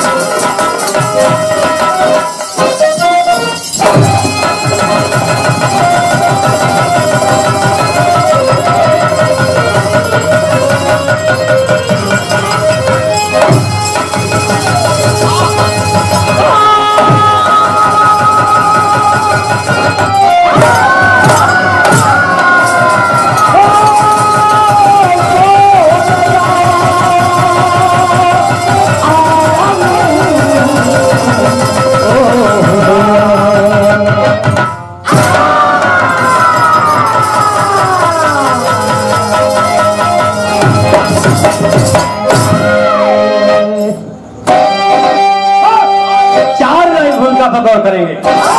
गौर करेंगे।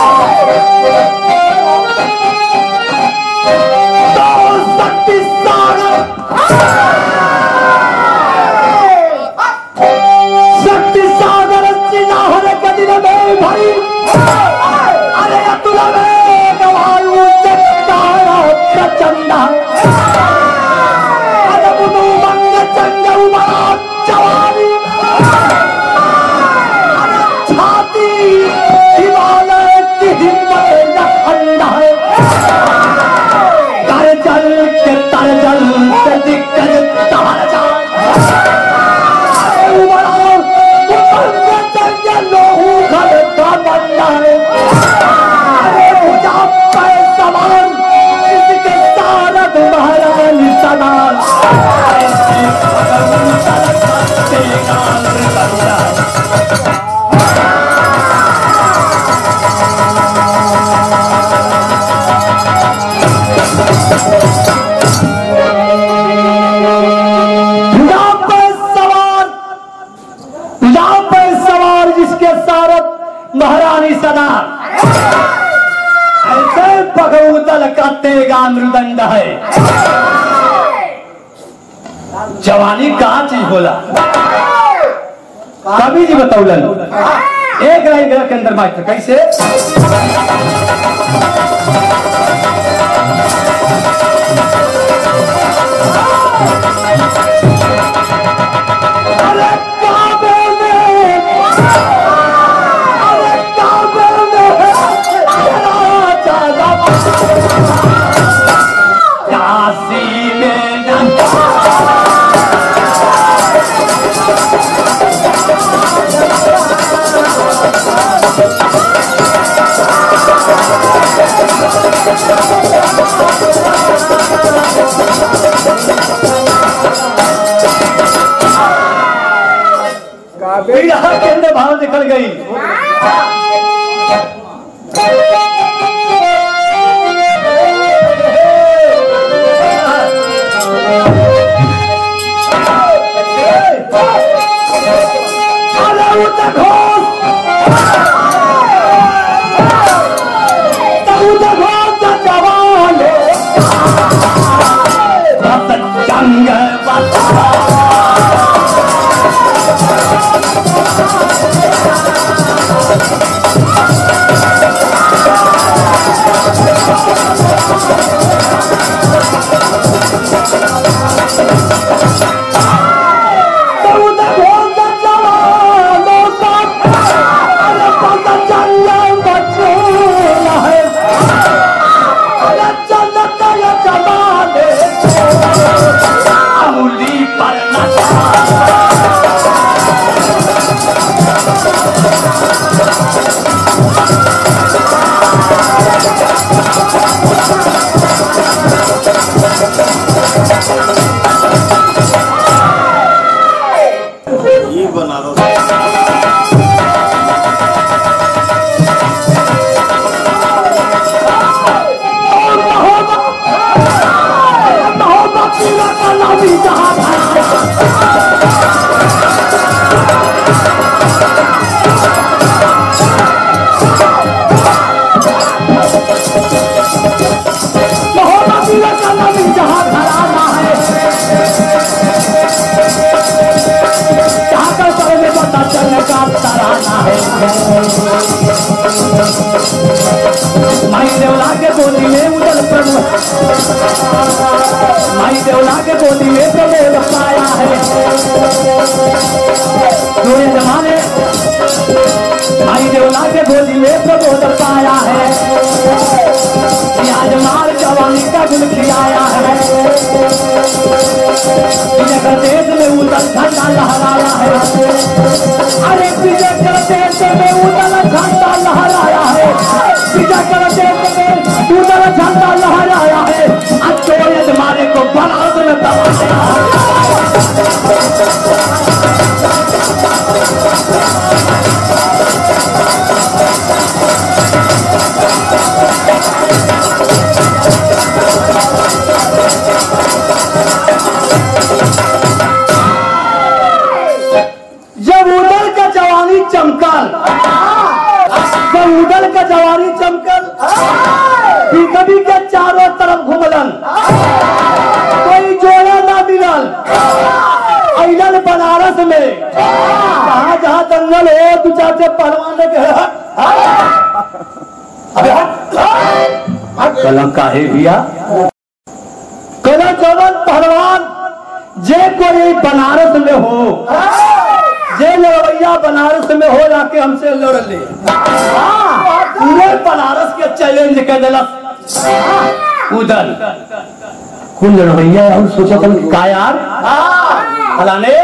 शक्ति सागर चिन्ह के दिन में भाई अरे अतुला में गवालू चक्कारा प्रचंड अरे बुनु मंग चंग उमरा जवानी अरे छाती हिमालय की हिम्मत न अंधा तरजल के तरजल से दिक्कत तार जा महारानी सदा ऐसे भगवतल का तेगा मृदंड है। जवानी कहाँ चीज बोला कवि जी बतौलन एक लाइन ग्रह के अंदर मास्टर कैसे के अंदर भाव निकल गई। माई देवला के गोदी में उदल प्रभु माई देवला के गोदी में प्रभु पाया है। पूरे जमाने के गोदी में प्रबोधन पाया है, आज मार जवानी का गुल खिलाया है, विजय देश में उदल झंडा लहराया है, अरे विजय देश में उदल झंडा लहराया है, विजय देश में उदल झंडा लहराया है, आज तो मारे को बनारस में दबाया है। जब उदल का जवानी चमकल, जब उदल का जवानी चमकल, कभी के चारों तरफ घूमलन, कोई जोड़ा ना मिलल, अइलन बनारस में, जहाँ जहाँ दंगल हो तू चाचे पहलवान के कलम काहे दिया, कलम चौबन पहलवान जे कोई बनारस में हो, जे लड़वैया बनारस में हो जाके हमसे लड़ ले, पूरे बनारस के चैलेंज कर दिला उदल कुल लड़वैया और सोचा था का यार फलाने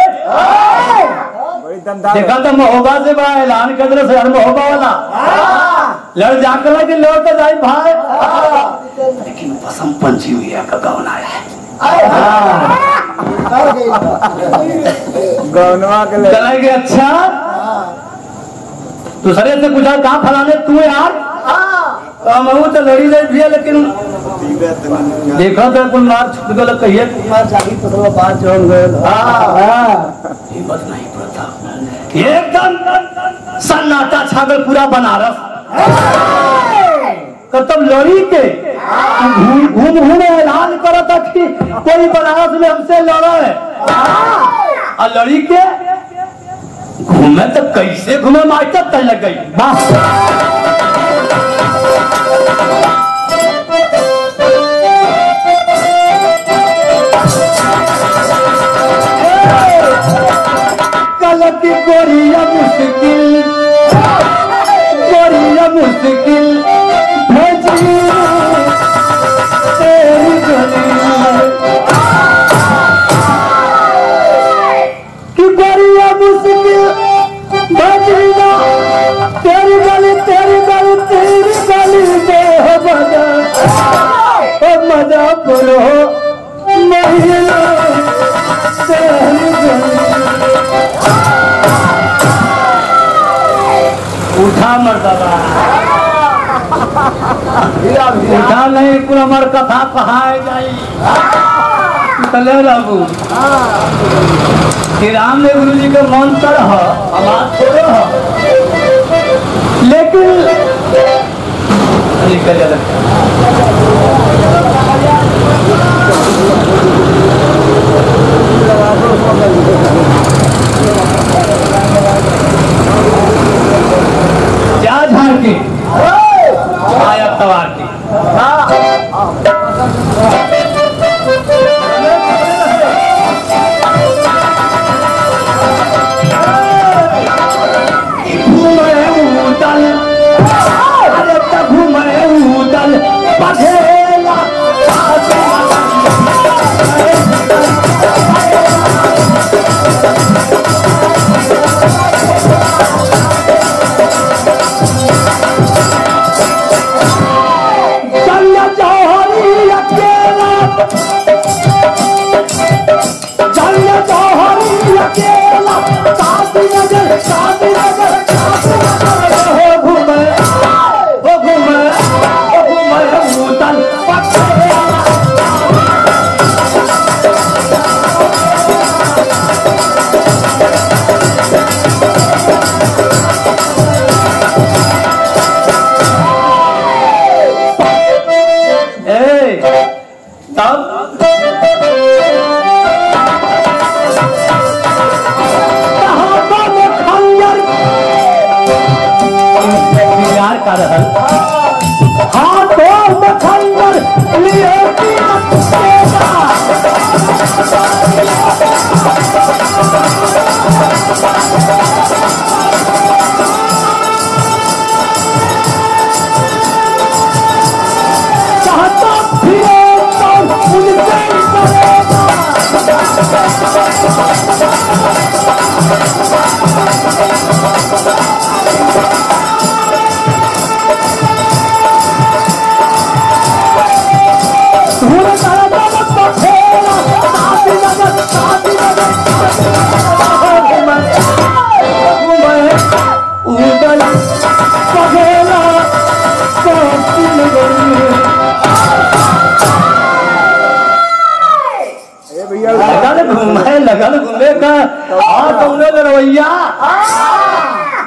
देखा तो महोबा से बड़ा ऐलान कर दिला यार, महोबा वाला लड़ जाकर लगे लड़ तो जाए भाई, लेकिन बसंत पंचमी हुई है का गाँव आया है, चलेंगे। अच्छा दूसरे से पूछा कहाँ फलाने तू यार, मैं तो लड़ी ले भी है, लेकिन देखा था कुल मार छुट गल कहिए बात जोड़ गए, हिम्मत नहीं पड़ता, एकदम सन्नाटा छागल पूरा बनारस, तब लड़ी के घूम घूम ऐलान करा था कि कोई बनारस में हमसे लड़ा है, और लड़ी के घूमे तो कैसे घूमे मास्टर तय लग गई बस। गलती गोरिया मुश्किल, गोरिया मुश्किल भेजी तेरी गली कि गोरिया मुश्किल भेजना तेरी गली, तेरी गली, तेरी गली में हो मजा बोलो महिला तेरी गली। उठा मर्दबा उठा नहीं पूरा मर कथा कहाँ जाई चले बाबू श्री राम ने गुरु जी का मंत्र है, आवाज थोड़े है, लेकिन निकल जाता जा झाड़ के आया तवार की घूमे उदल, अरे घूमे उदल बघेला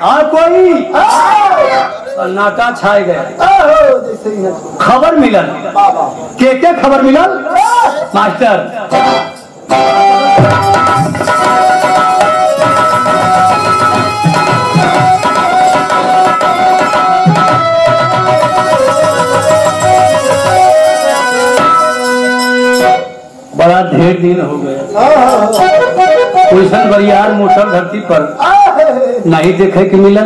और कोई सन्नाटा छाए गए। खबर मिलल के खबर मिलल मास्टर बड़ा ढेर दिन हो गए कुशन बरियार मोटर धरती पर नहीं देखे के मिलल।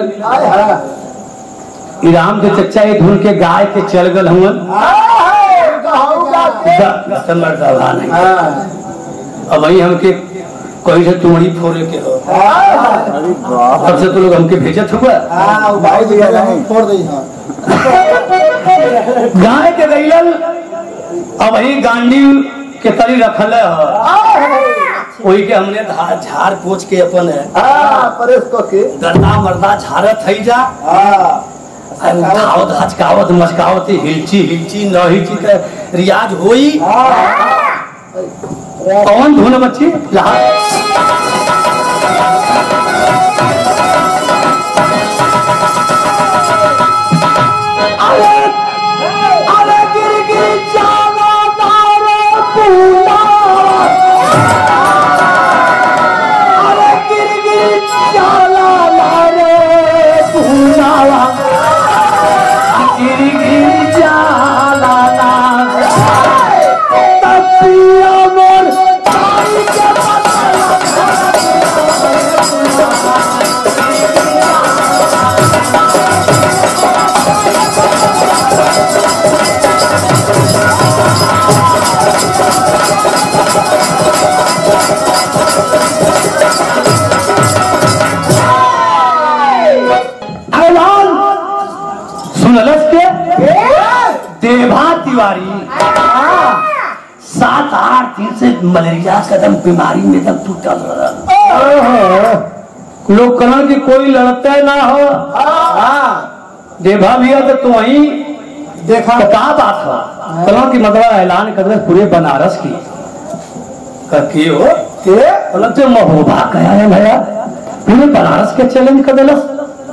राम के चच्चा ये धुन के गाय के चल गल हुन अब वही हमके कोई से तुमड़ी फोड़े के हो तब से तो लोग हमके भेजत हुआ गाय के गईलल अब वही गांडी के तरी रखल वही के हमने झाड़ पोछ के अपन गन्ना मर्दा झाड़त है जा धावत हचकावत मचकावत हिलची हिलची न हिलची के रियाज होई कौन धुन बच्ची देभा तिवारी 7-8 दिन से मलेरिया का दम बीमारी में दम टूटल लोग करण की कोई लड़ते ना हो। देभा भैया तो तू वही देखा क्या बात है करण की मतलब ऐलान कर दे पूरे बनारस की के हो के मतलब जो महोबा कहा है भैया पूरे बनारस के चैलेंज कर दिलस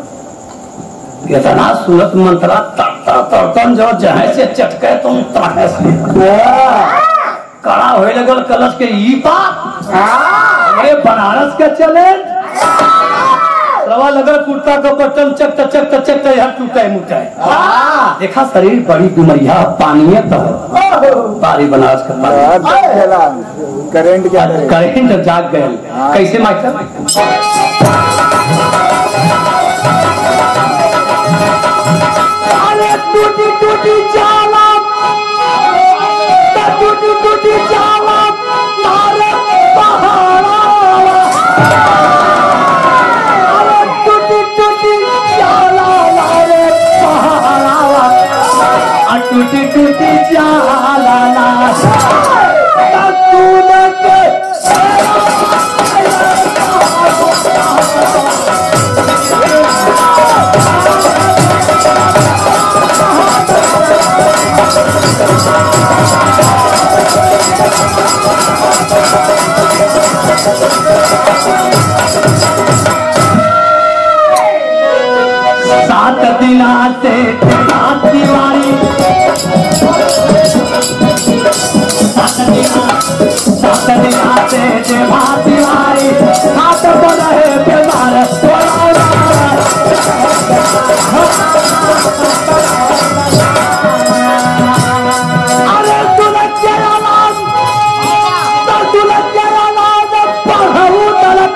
इतना सूरत मंत्रा तड़तन जो जहाँ से चटके तुम ताके से कड़ा होए लगल कलश के ई बात ये बनारस के चैलेंज रवा लगल कुर्ता का बटन चकता चकता चकता यार टूटा मुटा है देखा शरीर बड़ी बीमारियां पानी है तो बारी बनारस का करेंट जाग गए कैसे मास्टर टूटी टूटी जाला टूटी जाला मारे पहाड़ा टूटी जाला मारे पहाड़ा टूटी जाला ना सात दिन आते तिवारी सात दिन आते तिवारी हाथ बने बीमार अरे तुलक के आवाज पढ़ू तलक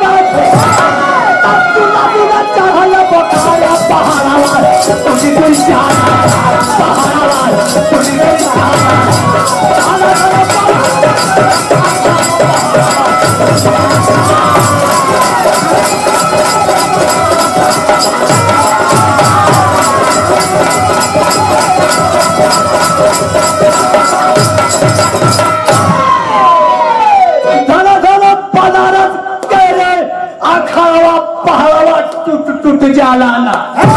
चढ़ल बकाया पहाड़ा तुझी कोई पहाड़ा तुझी टूट जालाना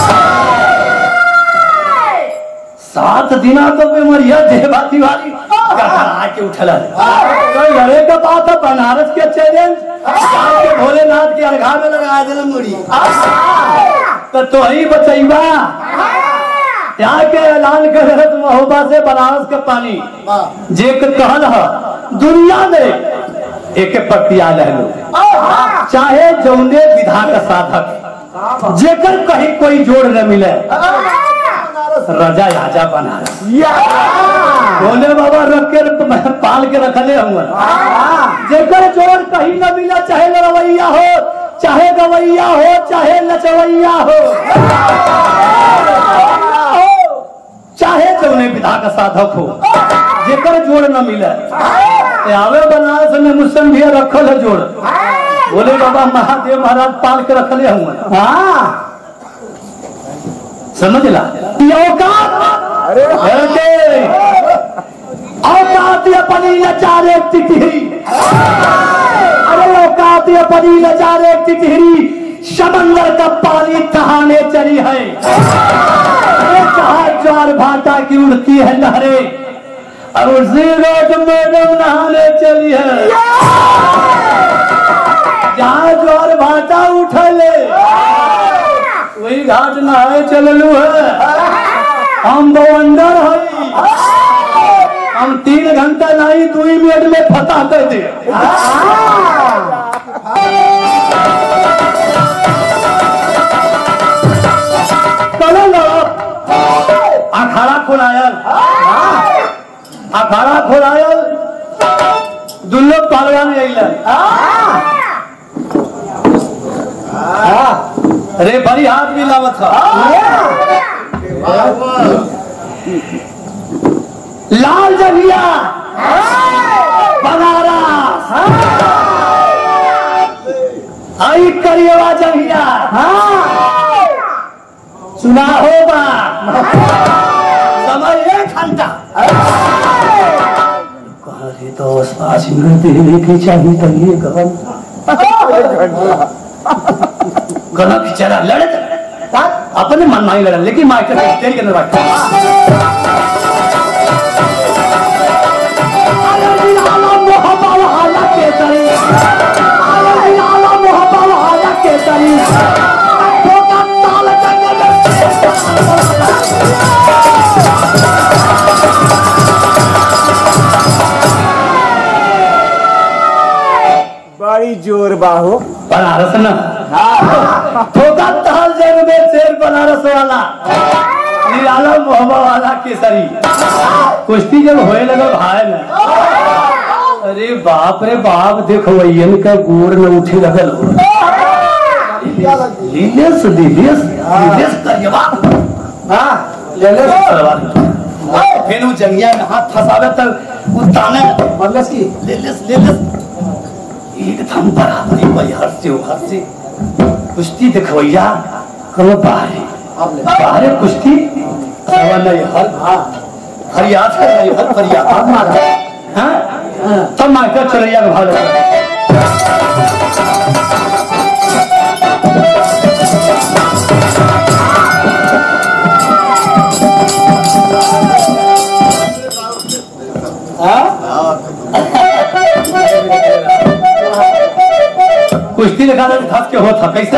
7 दिना तो बेमरिया देवा तिवारी के उठला घरे का बात है बनारस के चैलेंज भोलेनाथ के अर्घा में लगा दिल मुड़ी तो ही बचैबा यहाँ के ऐलान कर रहे महोबा से बनारस का पानी जे के कहल है दुनिया में एक प्रतिया ले लो चाहे जौने विधा का साधक जेकर कहीं कोई जोड़ न मिले राजा राजा बनारस बोले बाबा रख के पाल के रखले हुए जेकर जोड़ कहीं न मिला चाहे लड़वैया हो चाहे गवैया हो चाहे नचवैया हो चाहे जौने विधा का साधक हो जेकर जोड़ न मिले आवे बनारस में मुस्लिम भी रखल है जोड़ बोले बाबा महादेव महाराज पाल के रखले हुए समझ ला औकात अपनी नचारे तितरी अरे औकात अपनी नचारे तितरी समंदर का पानी कहाने चली है ज्वार भाटा की उड़ती है लहरें और उसी रोड मैडम नहाने चली है जहाँ ज्वार भाटा उठले वही घाट नहाए चललू है हम बवंडर है हम 3 घंटा नहीं 2 मिनट में फता कर दे अखाड़ा खोलायल दुल्लो पहलवान अरे बड़ी हाथ भी लावत था लाल जंगिया बनारस आई करिएवा जंगिया सुना होगा समय 1 घंटा कहे तो पास मिनट की चाहिए तो ये गला खिंचा लड़े अपने मन में ही लड़ा लेकिन मास्टर तेरी के अंदर बड़ी जोर बाहो बनारस न ठोका ताल जग में शेर बनारस वाला निराला मोहब्बा वाला केसरी कुश्ती जब होए लगा भाई न अरे बाप रे बाप देखो वैन का गोर न उठे लगल लीलेस लीलेस लीलेस करिएवा हां लीलेस सवाल फिर वो जंगिया में हाथ फसावे तक वो ताने मल्लस की लीलेस लीलेस एकदम बराबरी भाई हर से कुश्ती दिखवैया करो बाहरे कुश्ती नहीं हर याद है नहीं हर पर याद मारा हाँ तब मार चलैया में भाग कुश्ती दिखा खास के हो था कैसे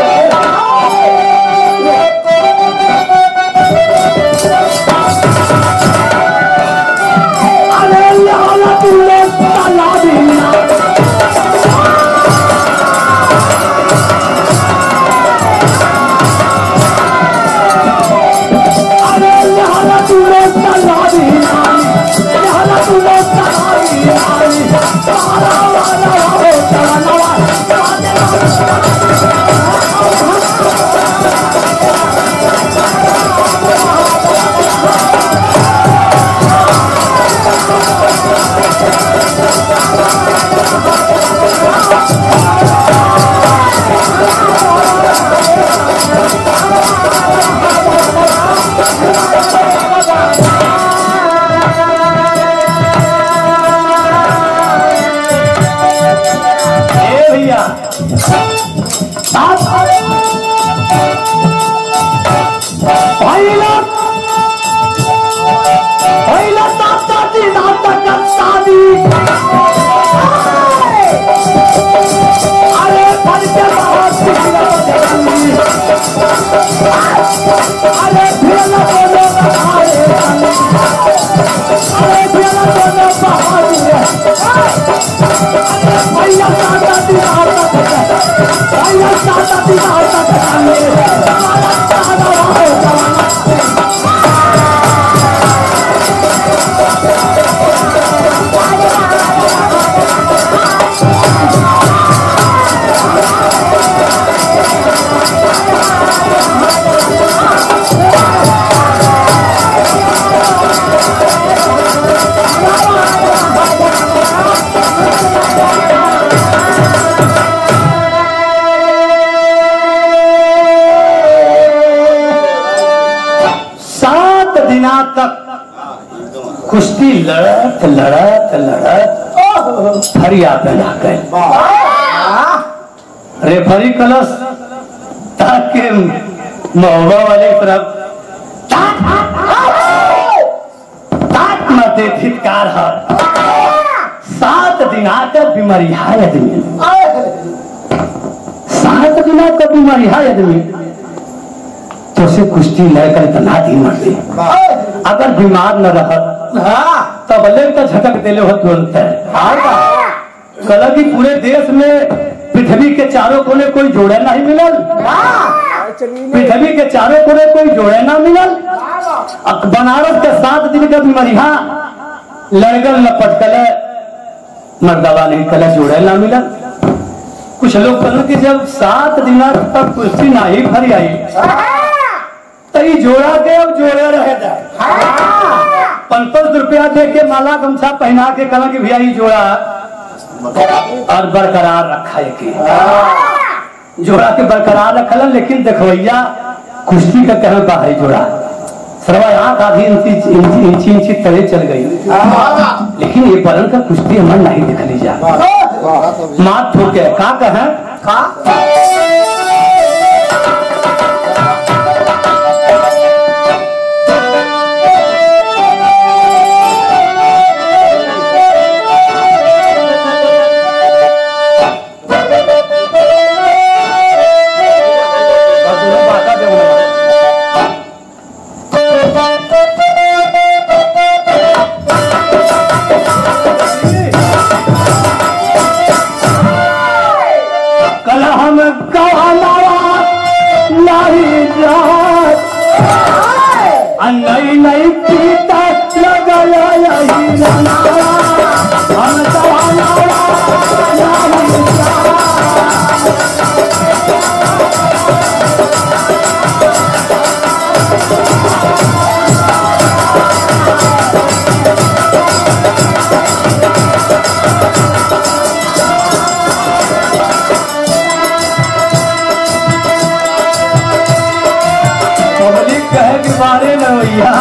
अरे फिर बोलो बहारे अरे फिर बोलो बहादुर भैया साता दीवार भैया साता दीवार तक कुश्ती लड़त लड़त लड़त फरिया बना गए। रेफरी कलश ताकि महुआ वाले तरफ मते धिक्कार है 7 दिन का बीमारी है आदमी 7 दिन का बीमारी है आदमी तो से कुश्ती लेकर इतना दिन मरती अगर बीमार न रह तब तो झटक दिले हो तुरंत कल की पूरे देश में पृथ्वी के चारों कोने कोई जोड़े नहीं मिलल पृथ्वी के चारों कोने कोई जोड़े ना मिलल बनारस के 7 दिन का बीमारिया लड़गल न पटकल मर्दवा नहीं कल जोड़े ना मिलल। कुछ लोग कहते कि जब 7 दिन तक कुश्ती नहीं भरी आई तई जोड़ा के अब जोड़े रहे 5-5 रुपया दे के माला गमछा पहना के कहा कि भैया ये जोड़ा और बरकरार रखा है कि जोड़ा के बरकरार रखल लेकिन देखवैया कुश्ती का कह बाहरी जोड़ा सरवा आंख आधी इंची तले चल गई लेकिन ये बरन का कुश्ती हमारे नहीं दिख ली जा मात ठोके का कहे नहीं नहीं पीता लगाया बारे रवैया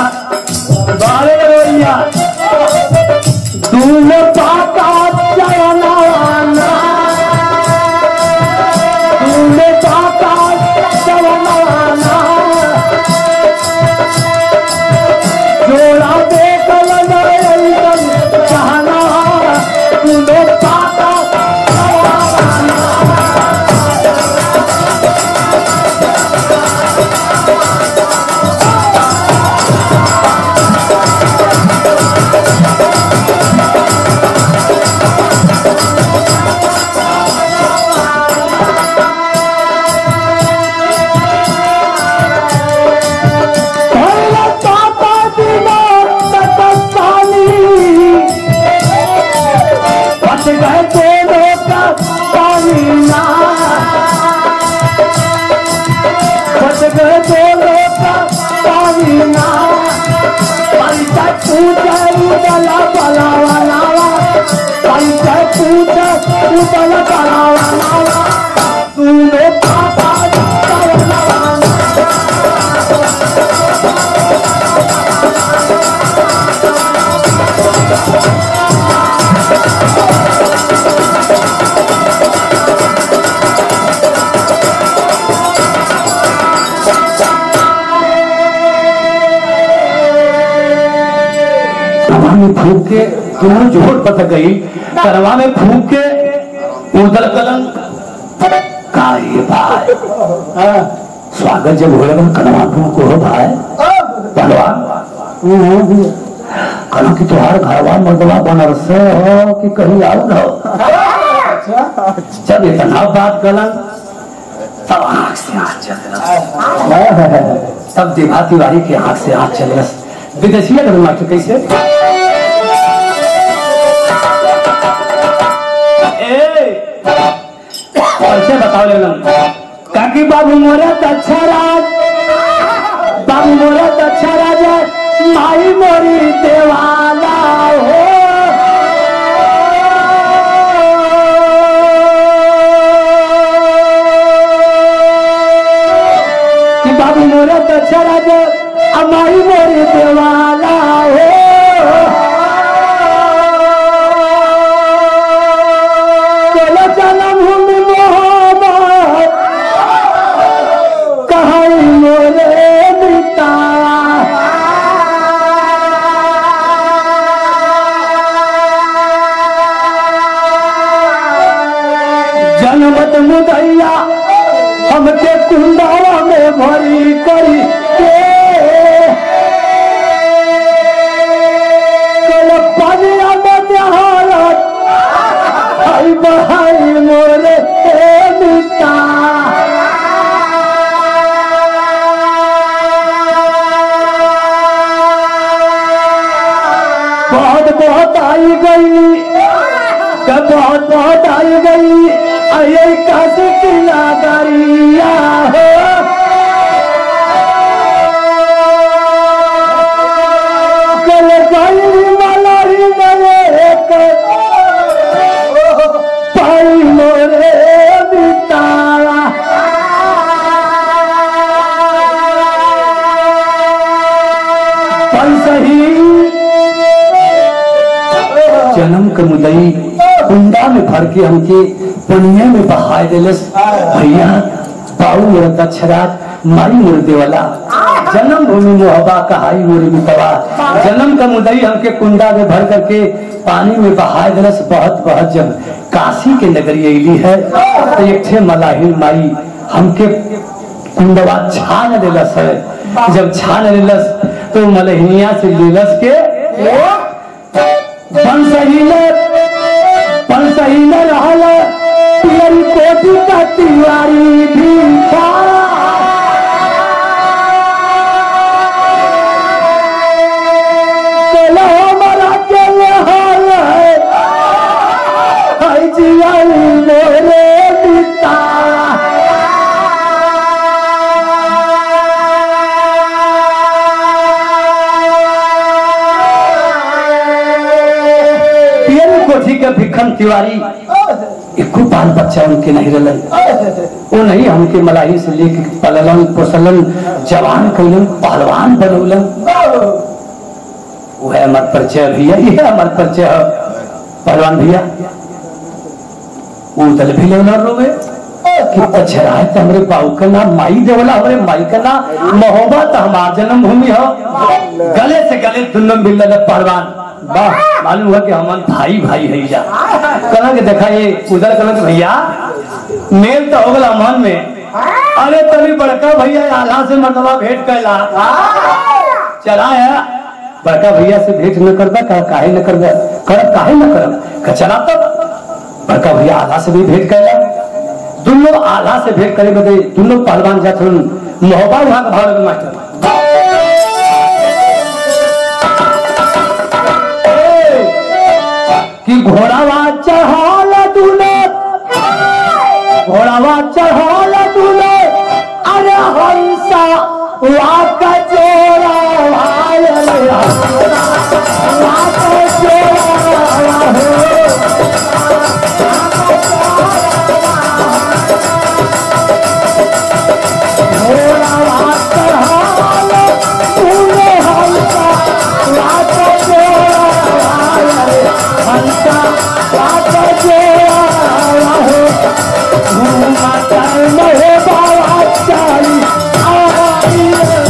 दूल्हे पाका चवनाना दूल्हे पाका चवनाना जोड़ा देखल कहना दूल्हे पाका फूक के दोनों जोड़ पता गई करवा में फूक के उधर कलंक का ये भाई स्वागत जब हो लगा कनवा को हो भाई पहलवान कनो की तुहार घरवा मर्दवा बनारस से हो कि कहीं आओ ना जब इतना बात गलन तब आँख से आँख चल तब देवा तिवारी की आँख से आँख चल विदेशिया कर मास्टर कैसे कैसे बताओ लगन काकी बाबू मोरा अच्छा राज बाबू मोरा अच्छा राजा माई मोरी देवाला हो कि बाबू मोरा अच्छा राजा माई मोरी देवाला हो जनमत मुदैया हमके कुंडारा में भरी करी कल पनिया में आई बहाई मोरे मिता बहुत बहुत आई गई बहुत बहुत आई गई अये काशी की नागरिया हो कल गई मलरी मरे पाई मोरे बितारा सही जन्म के मुदई कुंडा में भर के हमके पनिया में बहाय दिलस भैया बाऊ मोर दक्षराज माई मोर देवला जन्म भूमि मोहबा कहाई मोरी मितवा जन्म का मुदई हमके कुंडा में भर करके पानी में बहाय दिलस बहुत बहुत जब काशी के नगरी अली है तो एक थे मलाहिन माई हमके कुंडवा छान दिलस है जब छान दिलस तो मलहिनिया से लिलस के पंसहीने रहल पियरी कोटी का तिवारी भी था हमारा के रहल जियाई मोरे पिता के भिखन तिवारी एको बाल बच्चा उनके नहीं रहलन वो नहीं हमके मलाही से लेके पललन पोसलन जवान कैलन पहलवान बनौलन वो है हमार परिचय भैया ये हमार परिचय है पहलवान भैया वो दल भी लेवना रोवे कि अच्छा है तो हमरे बाबू का नाम माई देवला हमरे माई का नाम मोहब्बत हमार जन्म भूमि हो गले से गले दोनों मिलल पहलवान वाह मालूम हुआ कि हमारे भाई भाई है जा कला के देखा ये उधर कला के भैया मेल तो हो गला मन में अरे तभी बड़का भैया आला से मतलब भेंट कैला चला है बड़का भैया से भेंट न करता काहे न करता कर काहे न कर चला तब बड़का भैया आला से भी भेंट कैला दोनों आला से भेंट करे बदे दोनों पहलवान जाते मोहब्बत वहां का भाव मास्टर कि घोड़ावा चढ़ाल दूल्हे घोड़ावा चढ़ाल दूल्हे अरे हंसा वाक जोड़ा माता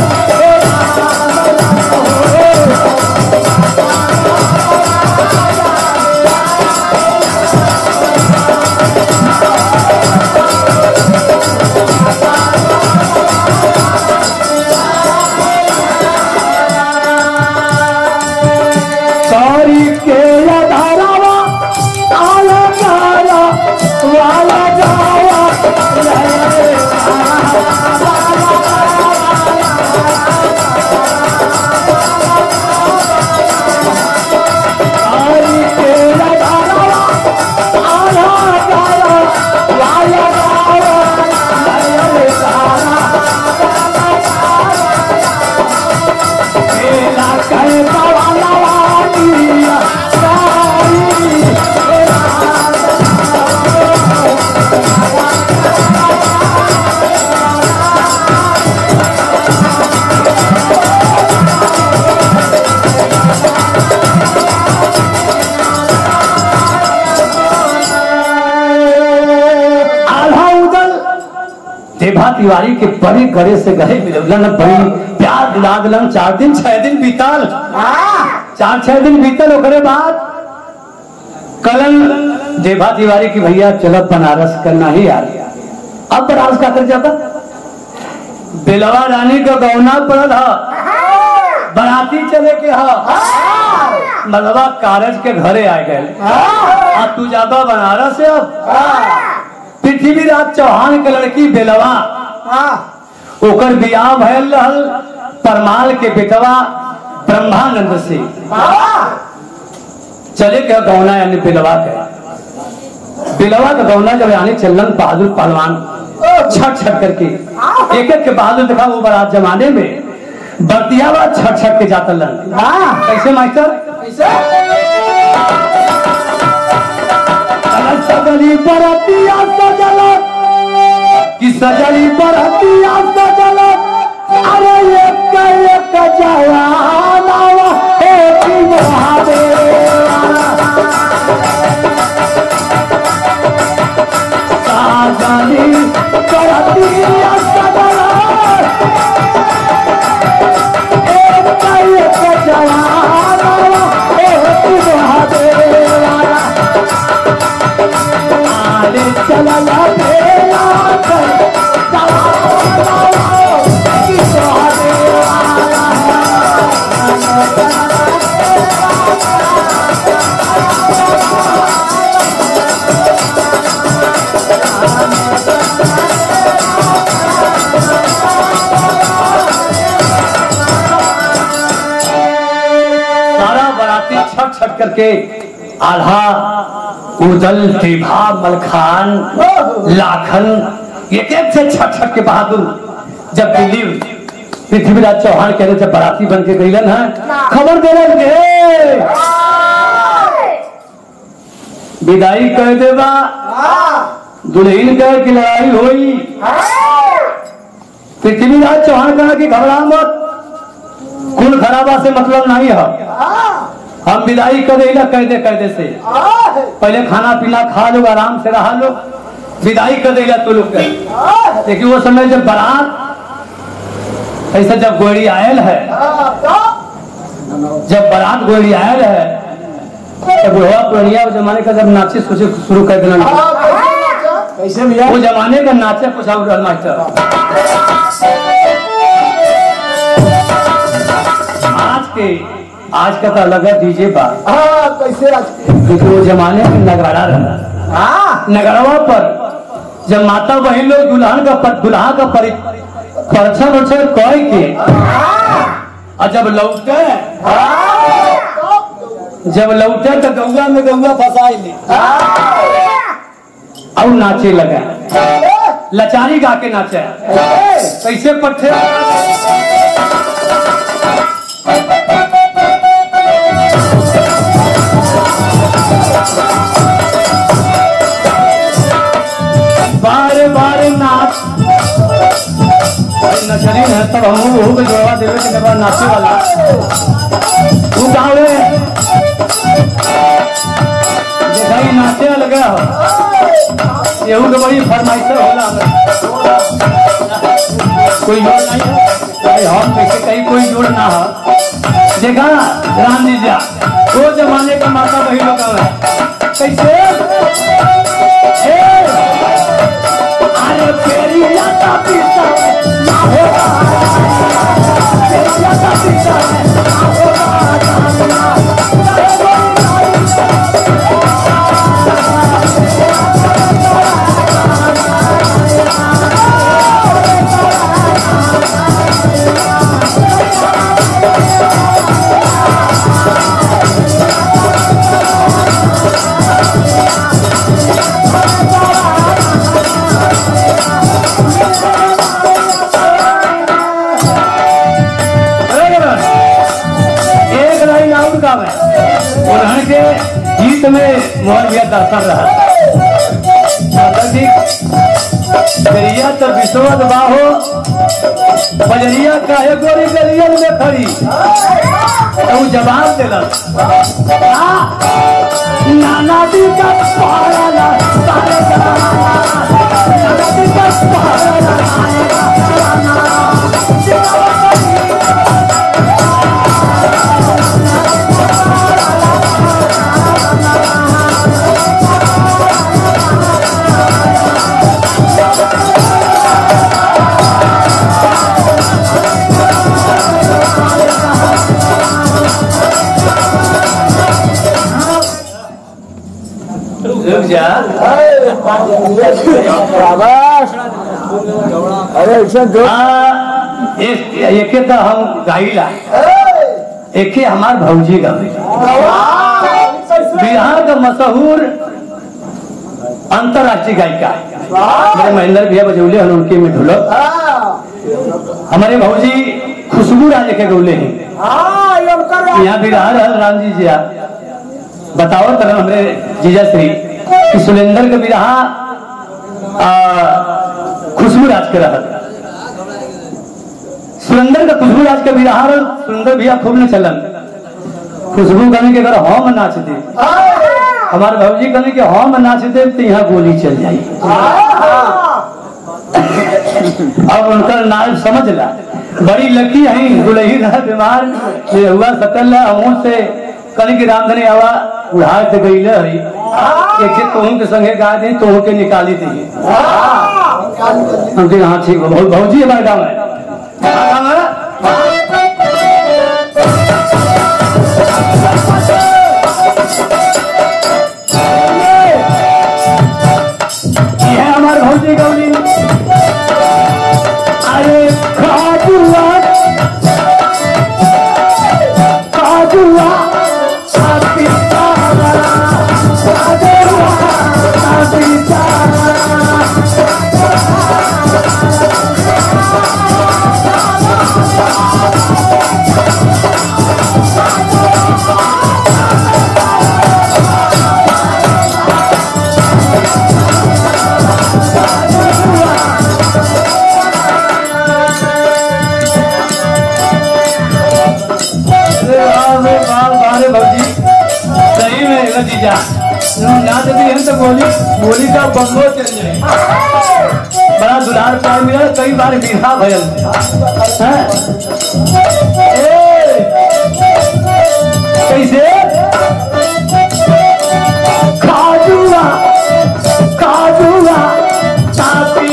तिवारी के बड़े गड़े से गले मिलन, बड़ी प्यार दिला दिलन। 4 दिन 6 दिन बीतल, 4-6 दिन बीतल। ओकरे बाद कलन देवा तिवारी की भैया चलत बनारस करना ही आ गया। अब बनारस का कर जाता, बेलवा रानी का गौना पड़ल है, बराती चले के है, मलबा कारज के घरे आ गए। अब तू जाता बनारस से। अब पृथ्वीराज चौहान के लड़की बेलवा, ओकर बियाह भयल रहल परमाल के बेटवा ब्रह्मानंद से। चले के गौना यानी बेलवा के, बेलवा का गौना जब यानी चलन बहादुर पहलवान छट छट करके एक एक के बहादुर दिखा। वो बारात जमाने में बरतियावा छट छट के जाता लन। कैसे मास्टर? सजली बरतिया सजलत कि सजली बरतिया सजलत, अरे एक जवान एक महादेव सजली बरतिया सजलत, एक जवान एक महादेव आले चला बेला कर सारा बराती छट छट करके आल्हा उदल देभा मलखान लाखन एक एक से छट छट के बहादुर जब दिल्ली पृथ्वीराज चौहान के जब बराती बन के गईलन है, खबर दे रहे विदाई कर देवा, दुल्हन कह की लड़ाई हुई। पृथ्वीराज चौहान कहा कि घबरा मत, खून खराबा से मतलब नहीं है, हम विदाई कर देला कहते से पहले खाना पीना खा लो, आराम से रहा लो, विदाई कर देला तो लोग। लेकिन वो समय जब बारात ऐसा जब गोड़ी आयल है, जब बारात गोड़ी आयल है, जब बुढ़वा पुरानिया जमाने का जब नाचे शुरू कर देना, कैसे भैया वो जमाने का नाचे कुछ और मास्टर। आज का तो अलग है डीजे बात। कैसे क्योंकि वो जमाने में नगाड़ा रहा, नगाड़वा पर जब माता बहन लोग दुल्हा का परिचय उछल कह के और जब लौटे तो गौआ में गौआ फंसाई ले और नाचे लगा, लचारी गा के नाचे। कैसे पट्टे बार बार नाच नचनी है, तब हम जोड़ा देवे के बाद नाचे वाला तू गावे देखा नाचे लगा यहू तो बड़ी फरमाइश होला। कोई जोड़ नहीं है, हम कैसे कहीं कोई जोड़ ना है। देखा राम जी जा वो जमाने का माता बहन लोग कैसे अरे फेरी जाता पीता ना होगा, फेरी जाता पीता ना होगा। के गीत में मोहन भैया दर्शन रहा गरिया तो विश्वत बाहो बजरिया काहे गोरी गरियन में खड़ी तो जवाब दिला नाना दी का पहाड़ा नाना दी का पहाड़ा रुक जा। अरे ऐसा जो एक तो हम गाइला एक हमार भौजी गावे बिहार का मशहूर अंतरराष्ट्रीय गायिका मेरे महेंद्र भैया बजौले हैं उनके में ढोलक हमारे भौजी खुशबू राज के गौले हैं यहाँ बिहार राम जी जी बताओ तरह हमारे जीजा श्री कि सुरेंद्र के बिरहा खुशबू राज के रहा सुरेंद्र का खुशबू राज के बिरहा सुरेंद्र भैया खूब न चलन खुशबू कहने के अगर हम नाच दे हमारे भौजी कहने के हम नाच दे तो यहाँ गोली चल जाए अब उनका नाम समझ ला बड़ी लकी है दुलही रहा बीमार हुआ सकल मुंह से कल की रामधनी आवा उड़ाए थे गई हरी एक तोहू के संगे गा दी तोहू के निकाली दी हम हाँ ठीक भौजी हमारे गाँव है ये हमारे भौजी गौरी अरे खाजुआ खाजुआ जीजा ना देती हम तो गोली का बंगो चल जाए बड़ा दुलार पार मिला कई बार बिरहा भयल कैसे खाजुआ खाजुआ साथी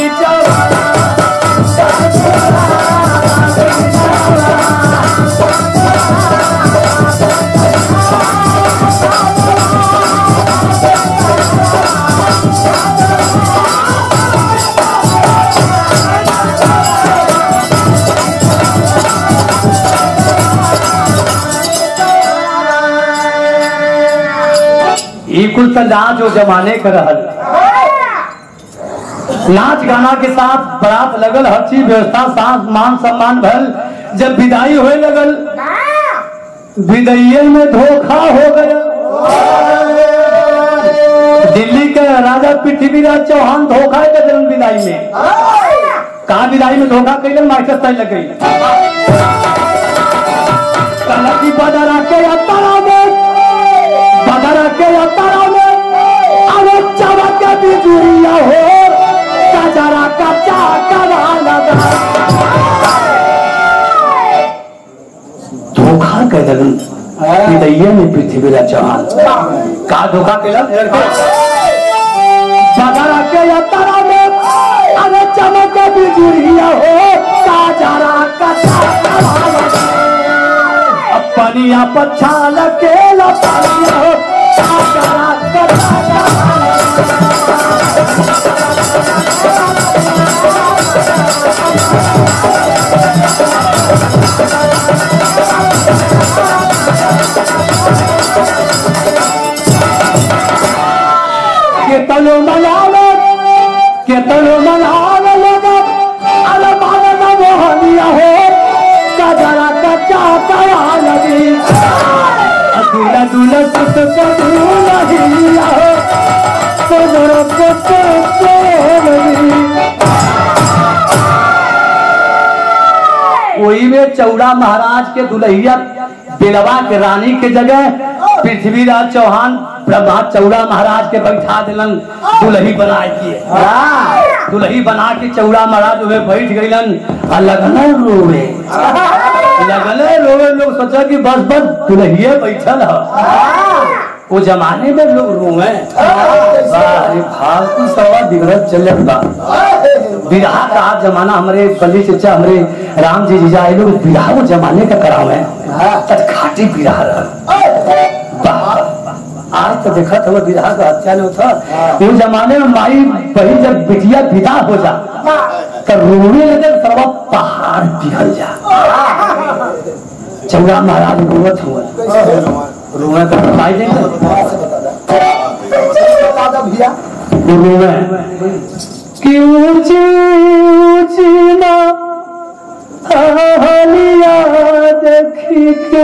कुल नाच जो जमाने का रहल नाच गाना के साथ बारात लगल हर चीज व्यवस्था साथ मान सम्मान भल जब विदाई होए लगल विदाई में धोखा हो गया दिल्ली के राजा पृथ्वीराज चौहान धोखा के जन्म विदाई में कहा विदाई में धोखा कैल मास्टर तय लग गई बदरा के यात्रा में बिजुरिया हो कजरा कच्चा करा लगा धोखा के दलन विदैया में पृथ्वीराज चौहान का धोखा केला बदरा के यात्रा में अरे चमक बिजुरिया हो कजरा कच्चा करा लगा पनिया पछा लकेला पनिया हो कजरा कच्चा केतनो मनावे लगा अरे माना मोहनिया हो कजरा कच्चा करा लगी अकेला दूल्हा सुत कदूलिया हो कजरा कच्चा वही में चौड़ा महाराज के दुल्हिया बेलवा के रानी के जगह पृथ्वीराज चौहान ब्रह्मा चौड़ा महाराज के बैठा दिलन दुल्ही बना के दुल्ही बना के चौड़ा महाराज में बैठ गईलन और लगने रोवे लोग सोचा कि बस बस दुल्हिए बैठल है। वो जमाने में लोग रोवे फालतू सवा बिगड़त चलत बा। विवाह का जमाना हमारे बल्ली चचा हमारे राम जी जीजा ये लोग विवाह वो जमाने का करावे खाटी विवाह आज तो देखा था वो विवाह का हत्या नहीं होता। उस जमाने में माई बहन जब बिटिया विदा हो जा तो रोने लगे सब पहाड़ पिघल जा। चौड़ा महाराज रोवत हुआ रोवे का भाई देंगे रोवे कि ऊंची ऊंची मालिया देखी के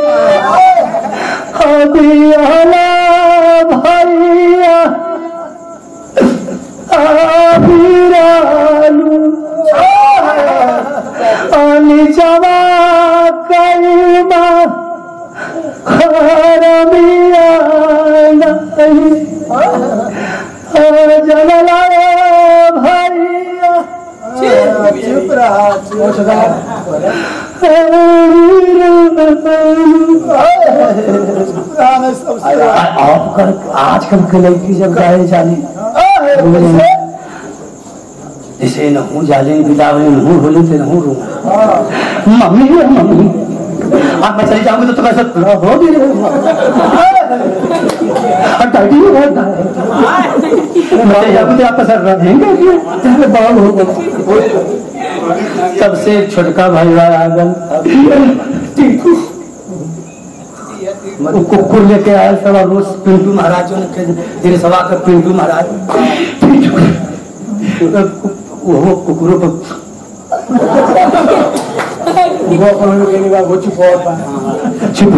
अबियाला भैया अबिरालू अनिचवा कईमा हरमिया जलला भैया चुप रहा आजकल के लड़की जब गाए जाने जैसे नहूँ जाले बिदावे नहूँ होले थे नहूँ रू मम्मी मम्मी आज मैं चली जाऊंगी तो तुम्हारे साथ हो भी तो आपका सर रहेंगे बाल होगा। सबसे छोटका भाई आगन कुकुर लेके आया सब रोज पिंटू महाराज तेरे सवा का पिंटू महाराज वो कुकुरों पर चुप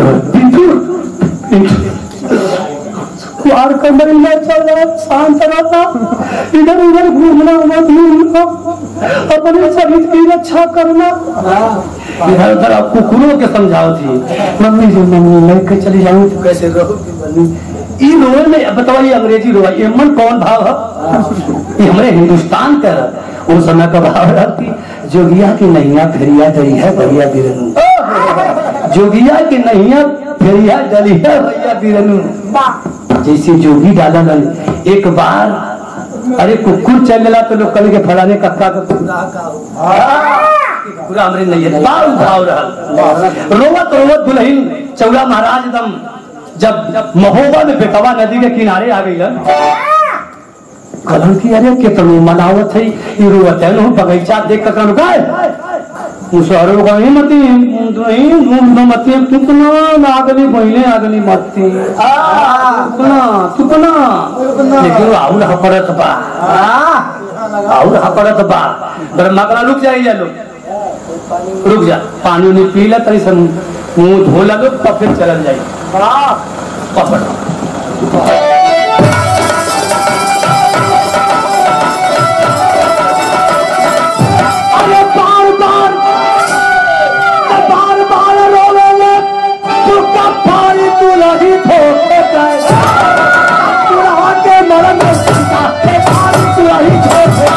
प्यार करना चल रहा शांत रहता इधर उधर घूमना अपने शरीर की रक्षा करना इधर उधर आप कुकुरों के समझाओ थी मम्मी जी मम्मी लेके चली जाऊँ तो कैसे रहोगी रोल में बताओ ये अंग्रेजी रोवा ये मन कौन भाव है ये हमारे हिंदुस्तान का उस समय का भाव रहती जोगिया की नैया फेरिया डरी है भैया बिरनू जोगिया की नैया फेरिया डली है भैया बिरनू जैसे जोगी डाला एक बार अरे कुकुर चल गया तो लोग कल के फलाने कक्का का पूरा हमारे नैया भाव रहा रोवत रोवत दुल्हन चौड़ा महाराज एकदम जब महोबा में बेतवा नदी के किनारे आ गई कलर की अरे कितनी मनावत है ये रोवत है नो बगीचा देख कर गए मुसहरो का ही मती मती तुकना आगली बहने आगली मती तुकना लेकिन आउल हपड़त बा आउल हपड़त बा ब्रह्मा कला रुक जाइए लोग रुक जा पानी उन्हें पी ला तरी सन मुंह धो लो तो फिर चल जाए पकड़ अरे बार बार रोवे ले तू कब भारी तू लगी ठोके जाए तू रहा के मरन बार तू लगी ठोके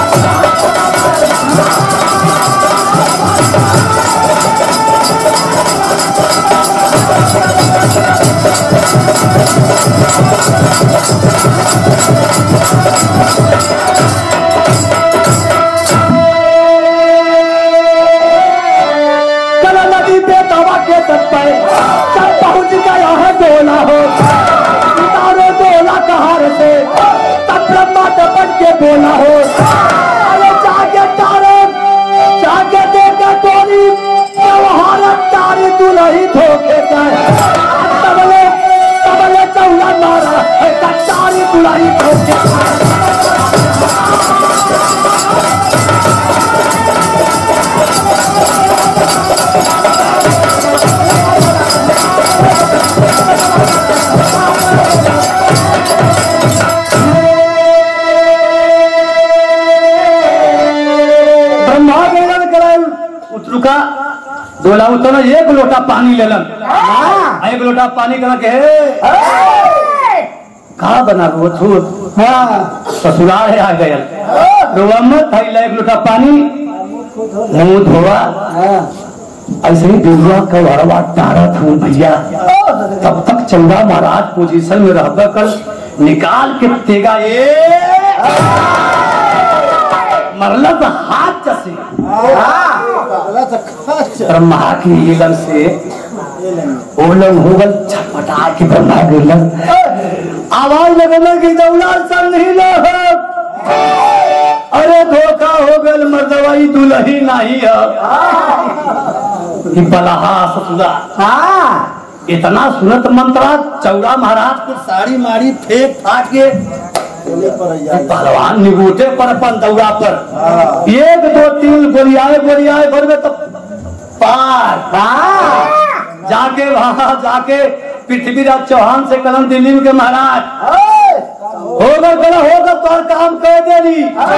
बोला हो अरे जाके तारे जाके देगा तोरी व्यवहार तारी दुल्ही धोखे जाए तबले चौला मारा तारी दुल्ही धोखे डोला उतर एक लोटा पानी ले लन एक लोटा पानी करा के कहा बना वो थूत हाँ ससुराल है आ गया रोवा मत है एक लोटा पानी मुंह धोवा ऐसे ही दुनिया का वरवा तारा था भैया तब तक चंदा महाराज पोजीशन में रहकर कल निकाल के तेगा ये मरला तो हाथ जैसे ब्रह्मा की ईलन से ओलन होगल छटपटा के ब्रह्मा गिरलन आवाज लगने की दौलत सब नहीं लगा अरे धोखा हो गल मर्दवाई दुल्ही नहीं है बलहा ससुरा इतना सुनत मंत्रा चौड़ा महाराज को साड़ी मारी फेंक फाट के पहलवान निगोटे पर अपन दौड़ा पर 1 2 3 गोलियाए भर में तो पार जाके वहां जाके पृथ्वीराज चौहान से कलम दिल्ली के महाराज होगा तो काम कर देली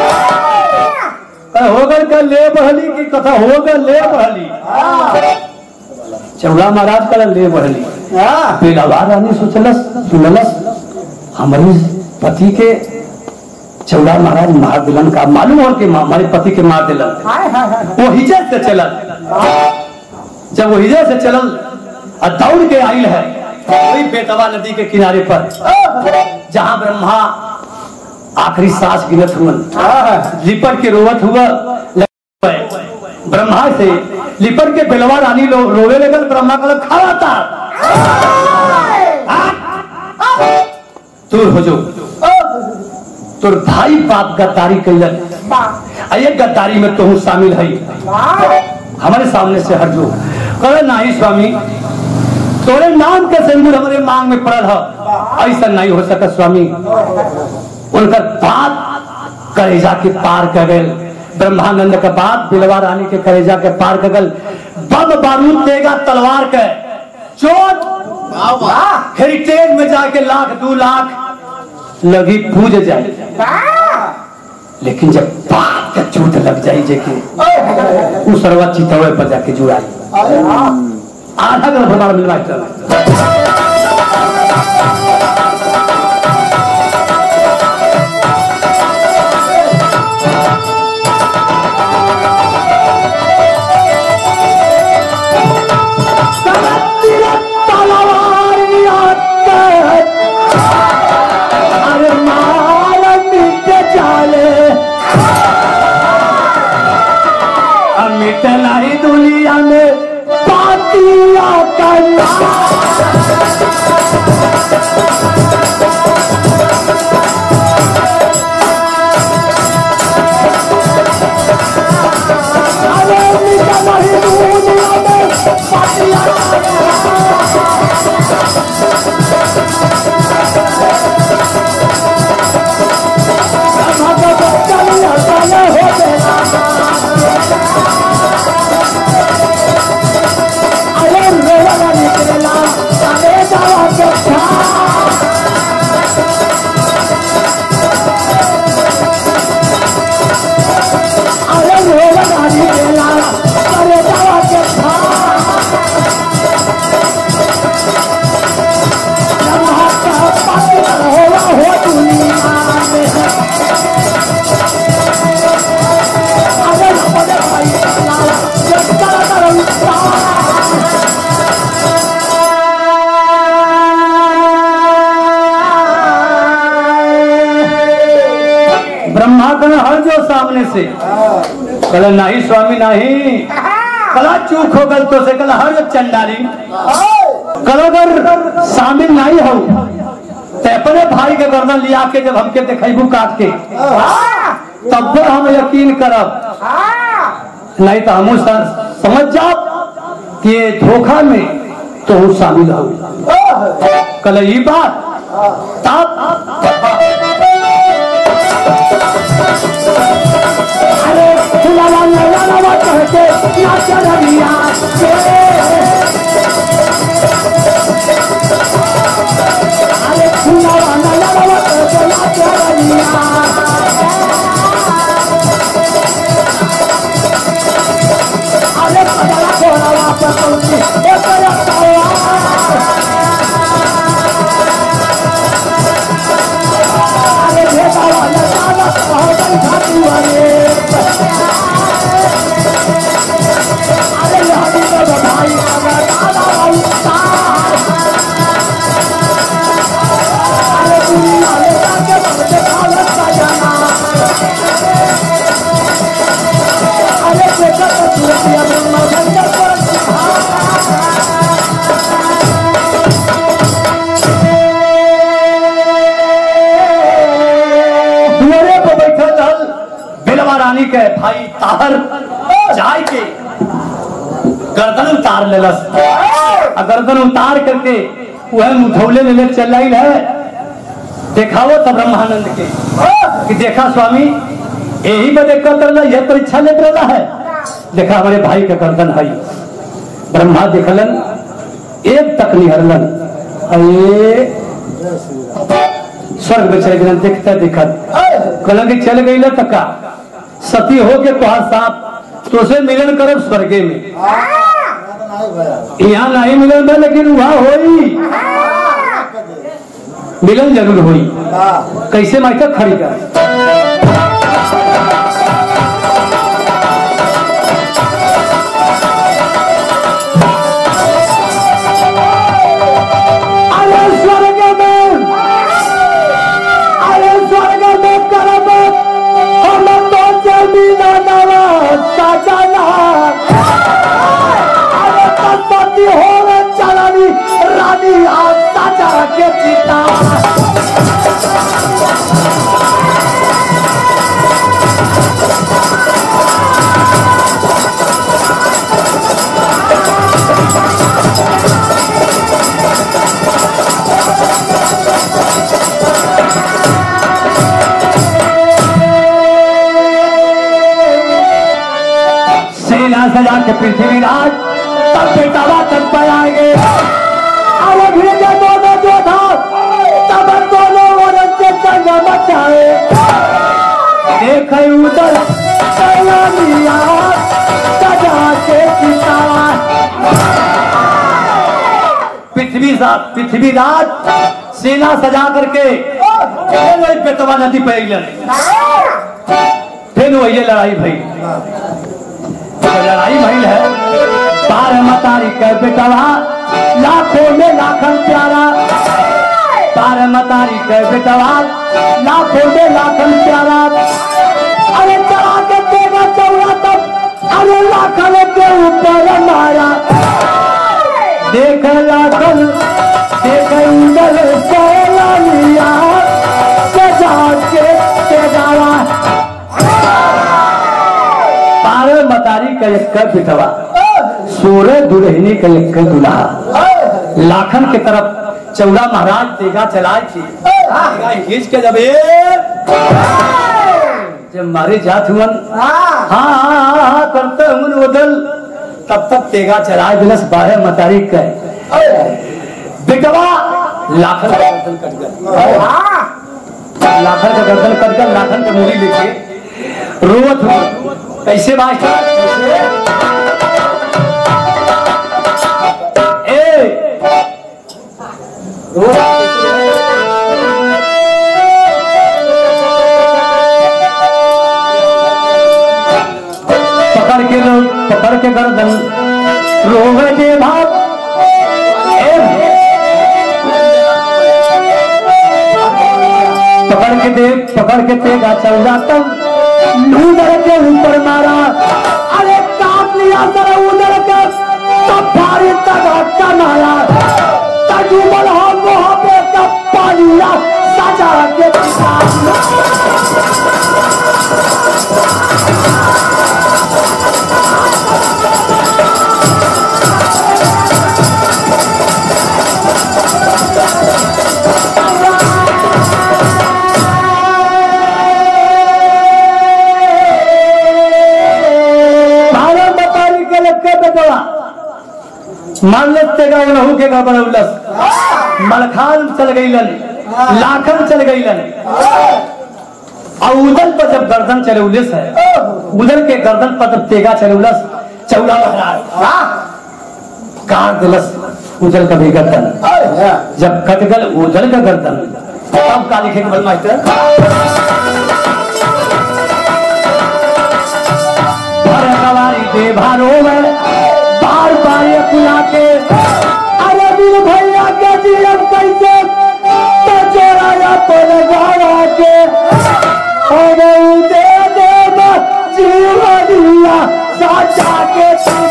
होगा का ले बहली की कथा होगा ले बहली चौड़ा महाराज का ले बहली फिर आवाज आनी सोचलस सुनलस हमारी पति के चौड़ा महाराज मार दिलन का मालूम हो कि हमारे पति के मार दिलन वो हिजर से चलल जब वो हिजर से चलल और दौड़ के आयल है वही बेतवा नदी के किनारे पर जहां ब्रह्मा आखिरी सांस गिनत हुआ लिपट के रोवत हुआ ब्रह्मा से लिपट के बेलवा रानी रोवे लगल ब्रह्मा का खावा था तू हो जो तुर भाई बाप गद्दारी कैलन ये गद्दारी में तुम शामिल है हमारे सामने से हट जो कहे नहीं स्वामी तोरे नाम के सिंदूर हमारे मांग में पड़ल है ऐसा नहीं हो सका स्वामी उनका बात कलेजा के पार कर गए ब्रह्मानंद का बात बिलवा रानी के कलेजा के पार कर गल बम बारूद देगा तलवार के चोट हेरिटेज में जाके 1 लाख 2 लाख लगी पूज जाए लेकिन जब बात का चोट लग जाए जेके उस सरवा चितवे पर जाके जुड़ाई आधा गल भरमार मिलवा मिटलाई दुनिया में पातिया करना अरे मिटलाई दुनिया में पातिया हर जो सामने से कल नहीं स्वामी नहीं कला चूक हो गल तो से कल हर जो चंडाली कल अगर शामिल नहीं हो तो अपने भाई के गर्दन लिया के जब हमके देखेबू काट के तब हम यकीन करब नहीं तो हम समझ जाओ कि ये धोखा में तो शामिल हो कल ये बात अरे फुलावा नवा कहते नाचरिया अरे फुलावा नवा कहते नाचरिया अरे पगला कोला वापस उठी ओ तेरा छाती वाले अरे लाड़ी का भाई अगर दादा अरे दुनिया ले जाके बड़े कालत का जाना अरे बेटा तो दुनिया में मगन कर रानी के भाई ताहर जाय के गर्दन उतार लेलस। गर्दन उतार करके वह मुधौले ले चल रही है। देखावो तब ब्रह्मानंद के कि देखा स्वामी यही बदे कर यह परीक्षा ले रहा है। देखा हमारे भाई का गर्दन है। ब्रह्मा देखलन एक तक नहीं हरलन स्वर्ग में चले गए। देखता देखत कलंग चल गई ल तका सती हो के तुहार साथ तो से मिलन करब स्वर्गे में। यहाँ नहीं मिलन में लेकिन वहां होई मिलन जरूर होई। कैसे माइका खड़ी कर सजा के पृथ्वीराज तब बेटावा तक पर आएंगे। दोनों जो था तब दोनों औरत से संग मचाए। देखे उधर सजा के पृथ्वीराज सेना सजा करके बेटवा नदी पे फिर वही लड़ाई भई। लड़ाई भइल है पार मतारी के बेटवा लाखों में लाखन प्यारा। पार मतारी के बेटवा लाखों में लाखन प्यारा। अरे चला के देगा चौरा तब अरे लाखन के ऊपर मारा। देख लाखन देख उधर सोलिया सजा के तेगावा। मतारी का एक बिटवा सूर्य दुल्हनी का एक दुल्हा। लाखन के तरफ चौड़ा महाराज तेगा चलाए थी। खींच के जब मारे जात हुआ हाँ करते हुए उदल तब तक तेगा चलाए दिलस बाहे मतारी का बिटवा लाखन का गर्दन कट गया। लाखन का गर्दन कट गया। लाखन का मूली लेके रोवत हुआ कैसे मास्टर पकड़ के गर्दन रोवे दे भाग। पकड़ के तेगा चल जाता उधर के ऊपर मारा। अरे काट लिया सर उधर के तब भारी तक मारा। तजुमल हो वहां पे तब पालिया सजा के मान लेते गाँव के मलखान चल गई लाखन चल गई और उधर पर जब गर्दन चले उलस है उधर के गर्दन पर जब तेगा चले उलस चौड़ा महाराज काट दिलस उधर का भी गर्दन। जब कट गल उधर का गर्दन तब का लिखे बल मास्टर भारो में बार बार ये बुला के अरे वीर भैया के जीवन कैसे तो चोराया पर गाड़ा के और दे दे जीवनिया साचा के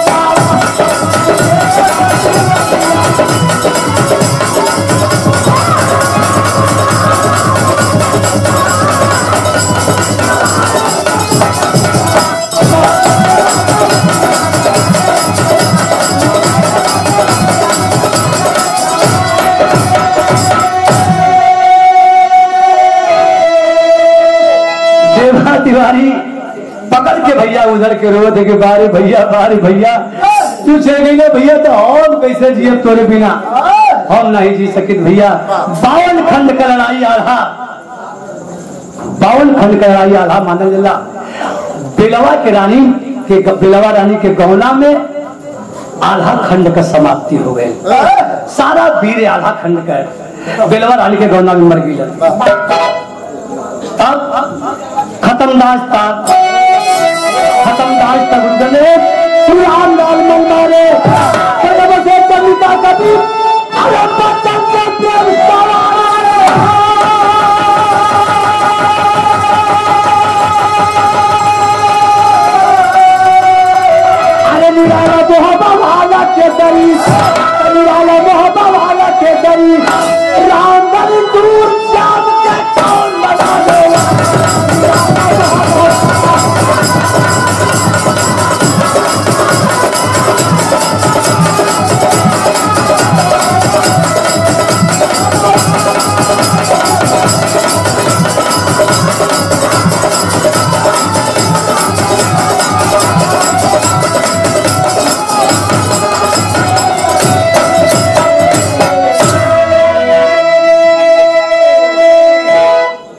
तिवारी पकड़ के भैया उधर के रो दे के बारे भैया तू चल गई ना भैया तो हम कैसे जिए तोरे बिना हम नहीं जी सकित भैया 52 खंड का लड़ाई आल्हा 52 खंड का लड़ाई आल्हा मानल जिला बिलवा रानी के गौना में आल्हा खंड का समाप्ति हो गई सारा वीर आल्हा खंड का बिलवा रानी के गौना में मर गई खत्म दास गुरुजने राम लाल मंदारे कदम से कविता कभी अरे बच्चन से प्रेम अरे निराला बहुत भाला के दरी